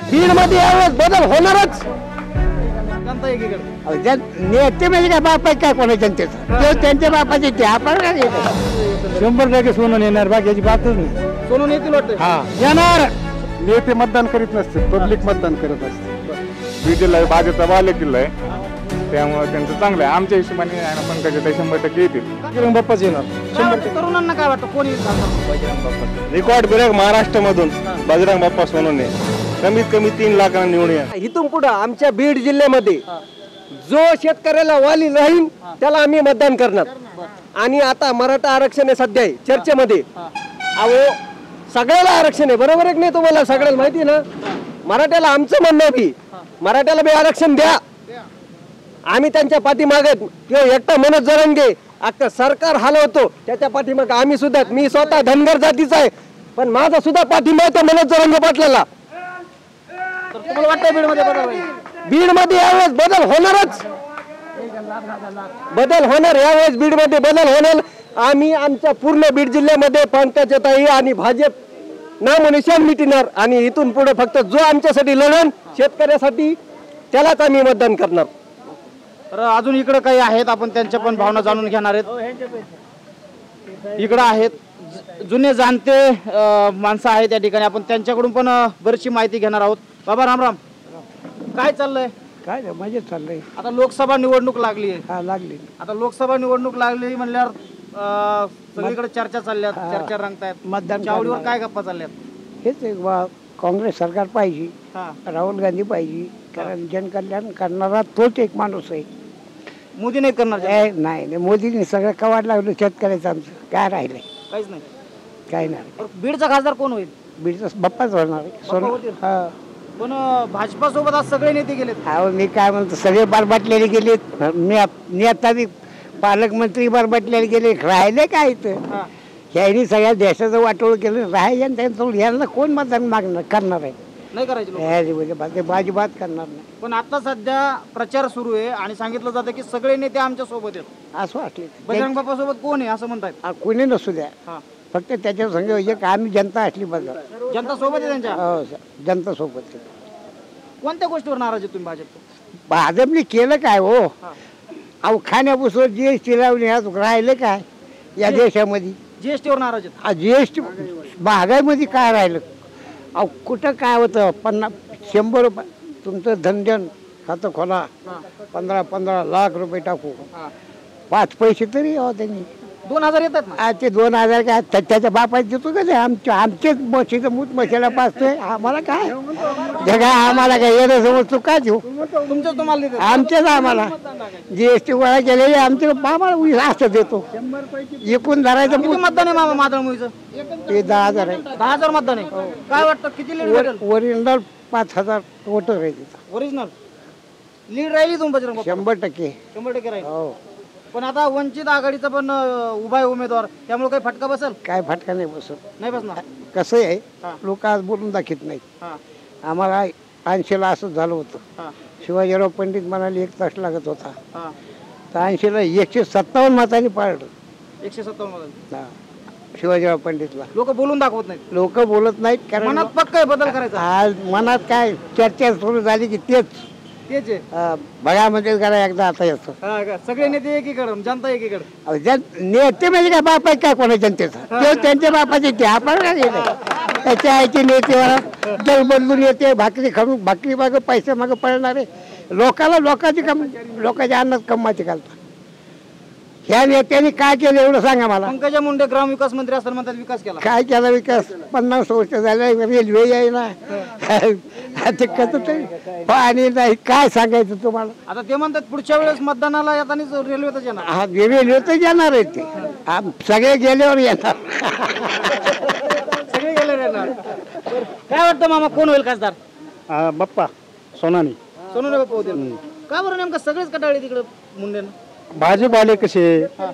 बीड मध्ये यावेळेस बदल होणारच। जनता एकीकडे नेते म्हणजे काय बाप आहे काय कोणा जनतेचा, ते त्यांच्या बापाचे ते आपण काय घेतो। 100% सोनून येणार, बाकीची बातच नाही। सोनून येतील वाटतं। हा येणार। नेते मतदान करीत नसते, पब्लिक मतदान करत असते। बीड जिल्हा भाजपचा बालेकिल्ला आहे, त्यामुळे त्यांचं चांगलं आहे। आमच्या हिशोबाने आहे ना, पंकजाताई 100% येतील। बजरंग बाप्पाच येणार। तरुणांना काय वाटतं कोण येईल बजरंग बाप्पा? रेकॉर्ड ब्रेक महाराष्ट्रामधून बजरंग बाप्पा सोनवणे कमीत कमी 3 लाखांना निवडून येणार। इथून पुढे आमच्या बीड जिल्ह्यामध्ये जो शेतकऱ्याला वाली राहील त्याला आम्ही मतदान करणार। आणि आता मराठा आरक्षण आहे सध्या चर्चेमध्ये। अहो सगळ्याला आरक्षण आहे, बरोबर आहे की नाही? तुम्हाला सगळ्याला माहिती ना, मराठ्याला आमचं म्हणणं बी मराठ्याला बी आरक्षण द्या। आम्ही त्यांच्या पाठीमागे किंवा एकटा मनोज जरांगे अख्खं सरकार हलवतो त्याच्या पाठीमागे आम्ही सुद्धा, मी स्वतः धनगर जातीचा आहे पण माझा सुद्धा पाठिंबा आहे त्या मनोज जरांगे पाटलाला। तर तुम्हाला वाटतं बीड मध्ये बदल होईल? बीड मध्ये यावेळेस बदल होणारच, बदल होणार। यावेळेस बीड मध्ये बदल होणार। आम्ही आमच्या पूर्ण बीड जिल्ह्यामध्ये पंकजाताई आणि भाजप नामनिशाण मिटणार आणि इथून पुढे फक्त जो आमच्यासाठी लढण शेतकऱ्यासाठी त्यालाच आम्ही मतदान करणार। तर अजून इकडे काही आहेत, आपण त्यांच्या पण भावना जाणून घेणार आहेत। इकडे आहेत जुने जाणते माणसं आहेत या ठिकाणी, आपण त्यांच्याकडून पण बरीचशी माहिती घेणार आहोत। बाबा राम राम, काय चाललंय? काय मजेत चाललंय। आता लोकसभा निवडणूक लागली आहे। हा लागली। आता लोकसभा निवडणूक लागली म्हणल्यावर सगळीकडे चर्चा चालल्यात, चर्चा रंगतायत। मतदान चावडीवर काय गप्पा चालल्यात? हेच एक काँग्रेस सरकार पाहिजे, हा, राहुल गांधी पाहिजे, कारण जनकल्याण करणारा तोच एक माणूस आहे। मोदी नाही करणार? नाही मोदींनी सगळं कवाड लागलं शेतकऱ्याचं, आमचं काय राहिलंय? काहीच नाही। काय नाही। बीडचा खासदार कोण होईल? बीडचा बाप्पाच होणार होतील? पण भाजपा सोबत आज सगळे नेते गेलेत। अहो मी काय म्हणतो, सगळे बरबाटलेले गेलेत। नेता बी पालकमंत्री बरबाटलेले गेले, राहिले काय इथं? ह्यांनी सगळ्या देशाचं वाटोळ केलं, राहिले त्यांचं यांना कोण मतदान मागणार करणार आहे? नाही करायचे बाजीबात करणार नाही। पण आता सध्या प्रचार सुरू आहे आणि सांगितलं जातं की सगळे नेते आमच्या सोबत आहेत, असं वाटलं। बजरंग बाप्पा सोबत कोण आहे असं म्हणतायत? कोणी नसू द्या, फक्त त्याच्या संग एक आम्ही जनता असली बघा। जनता सोबत आहे त्यांच्या? हो जनता सोबत। कोणत्या गोष्टीवर नाराज आहे तुम्ही भाजप? भाजपने केलं काय हो? अहो खाण्यापासून जीएसटी लावली, राहिलं काय या देशामध्ये? जीएसटी वर नाराज आहेत? जीएसटी महागाईमध्ये काय राहिलं? अहो कुठं काय होतं? 100 रुपये तुमचं धनजन खातं खोला, 15 लाख रुपये टाकू, 5 पैसे तरी हो त्यांनी 2000 येतात ना? ते 2000 काय त्याच्या बापात देतो का? ते आमचेच म्हशीचं मूत म्हशीला पाचतोय, आम्हाला काय जगा? आम्हाला काय येणं समज तू काय देऊ? तुमचं तुम्हाला देतात? आमच्याच आम्हाला जीएसटी गोळा केलेले आमचे आम्हाला असं देतो। एकूण धरायचं किती मतदान आहे मामा मादळमुळीचं? ते 10,000 आहे। 10,000 मतदान आहे? काय वाटतं किती लीड भेटेल? ओरिजिनल 5,000 वोटर आहे तिथं। ओरिजिनल लीड राहिली तुम्ही बजरंग बाप्पा? 100%। 100% राहील। हो पण आता वंचित आघाडीचा पण उभा आहे उमेदवार, त्यामुळे काही फटका बसेल? काय फटका नाही बसत। नाही बसणार? कसं आहे, लोक आज बोलून दाखवत नाहीत। आम्हाला 80ला असं झालं होतं, शिवाजीराव पंडित म्हणाले 1 तास लागत होता, तर 80ला 157 मतांनी पाळलं। 157 मतांनी शिवाजीराव पंडितला। लोक बोलून दाखवत नाहीत, लोक बोलत नाहीत, कारण मनात पक्का बदल करायचा। आज मनात काय चर्चा सुरू झाली की तेच भगामध्ये करा एकदा आता येतो। सगळे नेते एकीकडे, जनता एकीकडे। नेते म्हणजे काय बाप आहे काय कोणा जनतेचा, ते त्यांच्या बापाचे ते आपण काय गेलं त्याच्या आईचे नेते जल बदलून येते, भाकरी खाऊन भाकरी मागं पैसे मागं पडणारे लोकांना लोकांच्या अन्नात कमाची घालतात। ह्या नेत्यांनी काय केलं एवढं सांगा मला? पंकजा मुंडे ग्रामविकास मंत्री असताना म्हणतात विकास केला। काय केला विकास? 50 वर्ष झाले, रेल्वे येईना, ते कसं तरी पाणी नाही, काय सांगायचं तुम्हाला? आता ते म्हणतात पुढच्या वेळेस मतदानाला येताना रेल्वेतच येणार। हा रेल्वेतच येणार आहे ते, सगळे गेल्यावर येणार। सगळे गेल्यावर येणार। काय वाटतं मामा कोण होईल खासदार? बाप्पा सोनानी। सोनवणे बाप्पा होतील? का बरं नेमकं सगळेच कटाळले तिकडे मुंडेनं? भाजप आले कसे,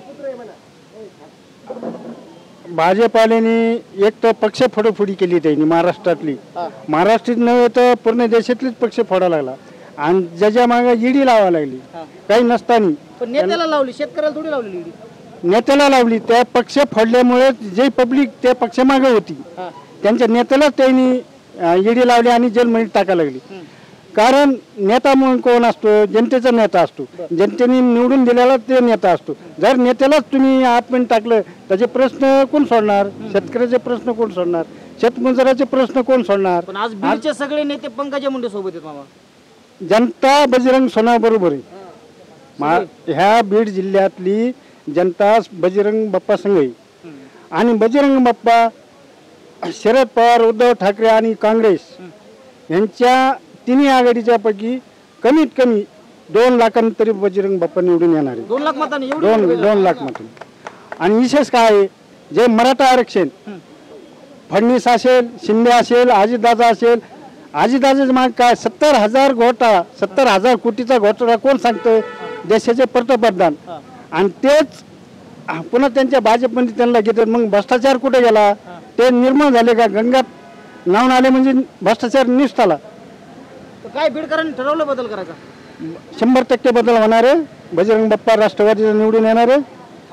भाजप आल्याने एक तर पक्ष फोडोफोडी केली त्यांनी महाराष्ट्रातली, महाराष्ट्रात नव्हे तर पूर्ण देशातलीच पक्ष फोडा लागला आणि ज्याच्या मागे ईडी लावा लागली काही नसताना। पण नेत्याला लावली, शेतकऱ्याला थोडी लावली ईडी? नेत्याला लावली। त्या पक्ष फोडल्यामुळे जे पब्लिक त्या पक्षामागे होती त्यांच्या नेत्यालाच त्यांनी ईडी लावली आणि जेलमध्ये टाकायला लागली. कारण नेता म्हणून कोण असतो? जनतेचा नेता असतो. जनतेने निवडून दिलेला ते नेता असतो. जर नेत्यालाच तुम्ही आतमध्ये टाकलं त्याचे प्रश्न कोण सोडणार? शेतकऱ्याचे प्रश्न कोण सोडणार? शेतमजुराचे प्रश्न कोण सोडणार? पण आज बीडचे सगळे नेते पंकजा मुंडे सोबत आहेत मामा. जनता बजरंग सोनाबरोबर आहे. ह्या बीड जिल्ह्यातली जनता बजरंग बाप्पा संघ आहे. आणि बजरंग बाप्पा, शरद पवार, उद्धव ठाकरे आणि काँग्रेस यांच्या तिन्ही आघाडीच्या पैकी कमीत कमी 2 लाखांनी तरी बजरंग बाप्पा निवडून येणार आहे. 2 लाख मतांनी 2 लाख मतांनी. आणि विशेष काय आहे, जे मराठा आरक्षण फडणवीस असेल, शिंदे असेल, अजितदादा असेल, अजितदादाचे माग काय 70,000 घोटाळा, 70,000 कोटीचा घोटाळा कोण सांगतोय? देशाचे पंतप्रधान. आणि तेच पुन्हा त्यांच्या भाजपमध्ये त्यांना घेतात. मग भ्रष्टाचार कुठे गेला? ते निर्माण झाले का? गंगात नावून आले म्हणजे भ्रष्टाचार निष्ठाला. काय बीडकरांनी ठरवलं बदल करायचा? 100% बदल होणार आहे. बजरंग बाप्पा राष्ट्रवादीचा निवडून येणार आहे.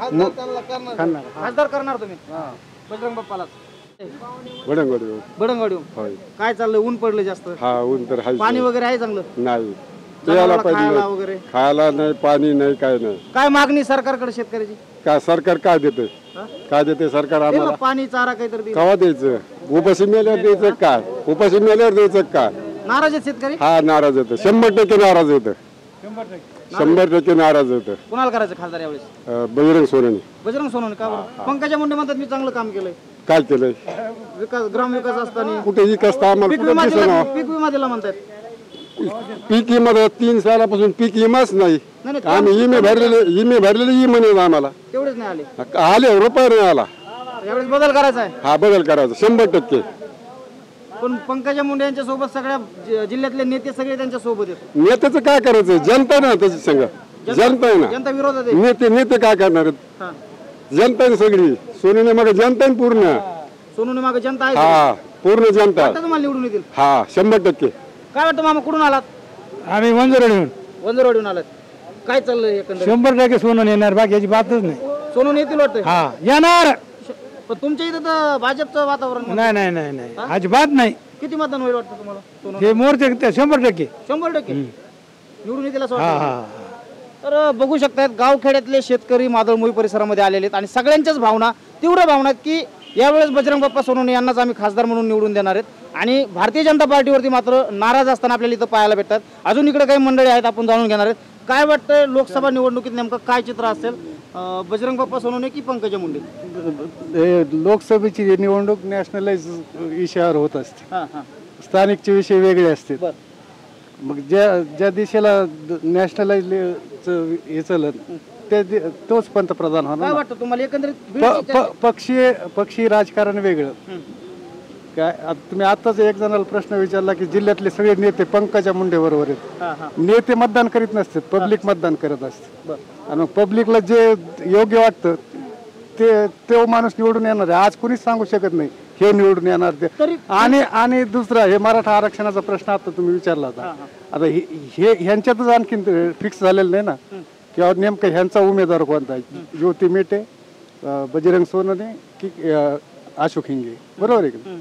खासदार करणार तुम्ही बजरंग बाप्पाला? बडंगवाडी काय चाललंय? ऊन पडलं जास्त, हा ऊन तर हाय. पाणी वगैरे आहे चांगलं? नाही जनावराला खायला वगैरे खायला नाही, पाणी नाही, काय नाही. काय मागणी सरकारकडे शेतकऱ्याची? काय सरकार काय देते? काय देते सरकार दे ना आम्हाला? पाणी, चारा काहीतरी दे. कवा द्यायचं? उपाशी मेल्यावर द्यायचं काय? उपाशी मेल्यावर द्यायचं काय? नाराज आहेत शेतकरी? हा नाराज होतं, 100% नाराज होतं, 100% नाराज होतं. कुणाला करायचं खासदार यावेळेस? बजरंग सोनवणे. बजरंग सोनवणे का बरं? पंकजा मुंडे म्हणतात मी चांगलं काम केलंय. काय केलंय? विकास, ग्रामविकास असताना कुठे विकास तर आम्हाला पीक कुठे विमा दिसेना. दिला, पीक विमा दिला म्हणतात. पीक विमा 3 सालापासून पीक विमाच नाही. नाही, आम्ही इमे भरलेले इमे नाही आम्हाला. तेवढेच नाही आले. आले रुपये नाही आला. यावेळेस बदल करायचा आहे. हा बदल करायचा 100%. पण पंकजा मुंडे यांच्या सोबत सगळ्या जिल्ह्यातले नेते सगळे त्यांच्या सोबत आहेत. नेत्याचं काय करायचं? जनता ना त्याची संघ, जनता आहे ना. जनता विरोधात आहे. नेते काय करणार आहेत? हा. जनता आहे सगळी. सोनीने मग जनता आहे पूर्ण. सोनूने मागे जनता आहे. हा पूर्ण जनता. वाटतं तुम्हाला निवडून येतील? हा 100%. काय वाटतं मामा, कुठून आलात? आम्ही वंजरवाडीहून. वंजरवाडीहून आलात. काय चाललंय एकंदरीत? 100% सोनं येणार, बाकी याची बातच नाही. सोनून येतील वाटतं? हा येणार. पण तुमच्या इथं तर भाजपचं वातावरण. नाही नाही नाही नाही, अजिबात नाही. किती मतदान होईल वाटतं तुम्हाला? सोनून हे मोर्चे 100%. 100% निवडून येतील असं वाटतं. तर बघू शकतात गावखेड्यातले शेतकरी मादळमोई परिसरामध्ये आलेले आहेत आणि सगळ्यांच्याच भावना, तीव्र भावना आहेत की यावेळेस बजरंग बाप्पा सोनवणे यांनाच आम्ही खासदार म्हणून निवडून देणार आहेत. आणि भारतीय जनता पार्टीवरती मात्र नाराज असताना आपल्याला इथं पाहायला भेटतात. अजून इकडे काही मंडळी आहेत, आपण जाणून घेणार आहेत. काय वाटतं लोकसभा निवडणुकीत नेमकं काय चित्र असेल? बजरंग बाप्पा सोनवणे की पंकजा मुंडे? लोकसभेची निवडणूक नॅशनलाइज विषयावर होत असते. हां हां स्थानिकचे विषय वेगळे असते. बरं. मग ज्या देशाला नॅशनलाइज हे चालत तोच पंतप्रधान काय होणार. वाटतं तुम्हाला एकंदरीत? पक्षी राजकारण वेगळं. काय तुम्ही आताच एक जणाला प्रश्न विचारला की जिल्ह्यातले सगळे नेते पंकजा मुंडे बरोबर आहेत. नेते मतदान करीत नसतात, पब्लिक मतदान करत असते. आणि मग पब्लिकला जे योग्य वाटतं ते माणूस निवडून येणार आहे. आज कुणीच सांगू शकत नाही हे निवडून येणार ते. आणि दुसरा हे मराठा आरक्षणाचा प्रश्न आता तुम्ही विचारला होता. आता हे ह्यांच्यातच आणखीन फिक्स झालेलं नाही ना किंवा नेमकं ह्यांचा उमेदवार कोणता आहे? ज्योती मेटे, बजरंग सोनवणे की अशोक हिंगे, बरोबर आहे का?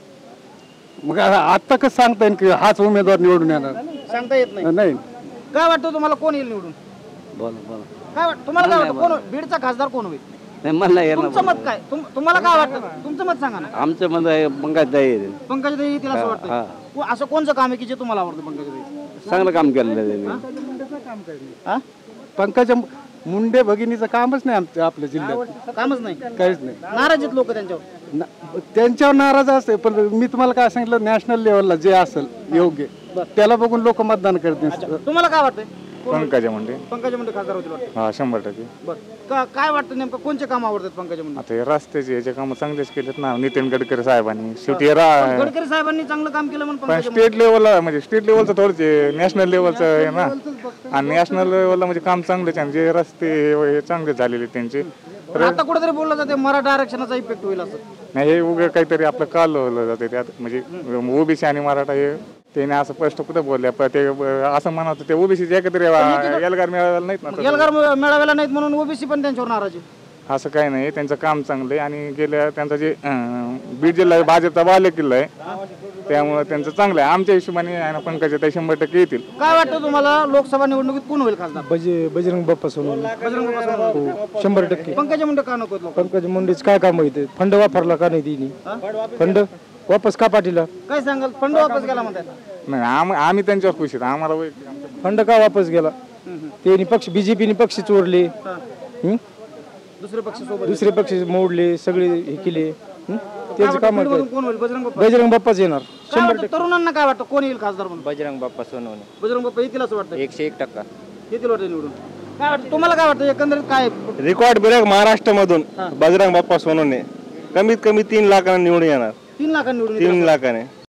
मग आता कसं सांगता येईल की हाच उमेदवार निवडून येणार? सांगता येत नाही. काय वाटतं तुम्हाला कोण येईल निवडून? काय वाटतं तुम्हाला? काय वाटतं कोण बीडचा खासदार कोण होईल? तुमचं मत काय? तुम्हाला काय वाटतं? तुमचं मत सांगा ना. आमचं मत आहे पंकजाताई. पंकजाताई येतील असं वाटतं? असं कोणचं काम आहे की जे तुम्हाला आवडतं पंकजाताई? चांगलं काम केलेलं आहे. पंकजा मुंडे भगिनीचं कामच नाही आपल्या जिल्ह्यात. कामच नाही, काहीच नाही. नाराज आहेत लोक त्यांच्यावर. त्यांच्यावर नाराज असते. पण मी तुम्हाला काय सांगितलं, नॅशनल लेवलला जे असेल योग्य त्याला बघून लोक मतदान करतील. तुम्हाला काय वाटतंय? पंकजा मुंडे. पंकजा मुंडे खासदार होतील वाटतं? हा 100%. बरं, काय वाटतं नेमकं कोणचे काम आवडतात पंकजा मुंडे? आता हे रस्त्याचे याचे काम चांगलेच केलेत ना नितीन गडकरी साहेबांनी. शेवटी गडकरी साहेबांनी चांगलं काम केलं म्हणून पण पंकजा स्टेट लेवलला म्हणजे स्टेट लेवलचं थोडंच नॅशनल लेवलचं आहे ना. आणि नॅशनल लेवलला म्हणजे काम चांगलेच आहे. जे रस्ते हे चांगले झालेले त्यांचे. मुंडे. आता कुठेतरी बोललं जाते मराठा आरक्षणाचा इफेक्ट होईल असं. नाही हे उगं काहीतरी आपलं काल जाते त्यात. म्हणजे ओबीसी आणि मराठा हे त्याने असं स्पष्ट कुठं बोलले. ते असं म्हणत ते ओबीसी एकत्र एल्गार मिळालेला नाहीत ना. एल्गार मिळावेला नाहीत म्हणून ओबीसी पण त्यांच्यावर नाराज आहे. असं काही नाही, त्यांचं काम चांगलं आहे आणि गेल्या त्यांचा जे बीड जिल्हा भाजपचा बालेकिल्ला आहे त्यामुळे त्यांचं चांगलं आहे. आमच्या हिशोबाने आहे ना पंकजाताई 100% येतील. काय वाटतं तुम्हाला लोकसभा निवडणुकीत कोण होईल खासदार? बजरंग बाप्पा सोनवणे. बजरंग बाप्पा सोनवणे. 100%. पंकजा मुंडे का नको लोक? पंकज मुंडेच काय काम होते? फंड वापरला का नाही तिने? फंड वापस का पाठीला? काय सांगाल? फंड वापस गेला म्हणतात. नाही आम्ही त्यांच्यावर खुश आहेत. आम्हाला वैयक्तिक आमच्या फंड का वापस गेला? त्यांनी पक्ष बीजेपीने पक्ष चोरले, दुसरे पक्ष मोडले, सगळे हे केले. त्यांचं काम आहे. कोण होईल? बजरंग बाप्पा. बजरंग बाप्पाच येणार. काय वाटतं तरुणांना काय वाटतं कोण येईल खासदार म्हणून? बजरंग बाप्पा सोनवणे बजरंग बाप्पा येतील असं वाटतं? 101%. येतील वाटतं निवडून. काय वाटतं तुम्हाला? काय वाटतं एकंदरीत काय? रेकॉर्ड ब्रेक महाराष्ट्रामधून बजरंग बाप्पा सोनवणे कमीत कमी 3 लाखांना निवडून येणार. 3 लाखांनी निवडून 3 लाखाने